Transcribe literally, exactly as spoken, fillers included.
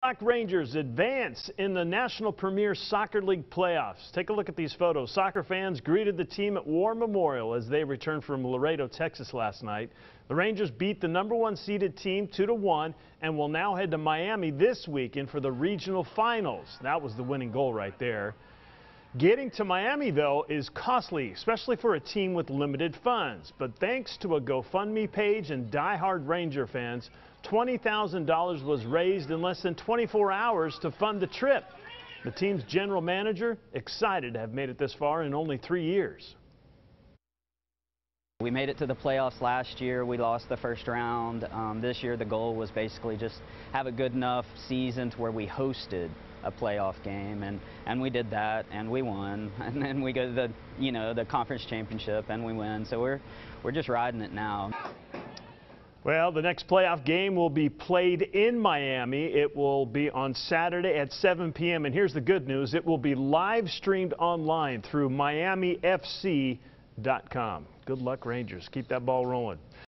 Rock Rangers advance in the National Premier Soccer League playoffs. Take a look at these photos. Soccer fans greeted the team at War Memorial as they returned from Laredo, Texas last night. The Rangers beat the number one seeded team two to one and will now head to Miami this weekend for the regional finals. That was the winning goal right there. Getting to Miami, though, is costly, especially for a team with limited funds. But thanks to a GoFundMe page and die-hard Ranger fans, twenty thousand dollars was raised in less than twenty-four hours to fund the trip. The team's general manager excited to have made it this far in only three years. We made it to the playoffs last year. We lost the first round. Um, this year the goal was basically just have a good enough season to where we hosted a playoff game, and and we did that, and we won, and then we go to the you know the conference championship and we win. So we're we're just riding it now. Well, the next playoff game will be played in Miami. It will be on Saturday at seven p m And here's the good news. It will be live streamed online through Miami F C dot com. Good luck, Rangers. Keep that ball rolling.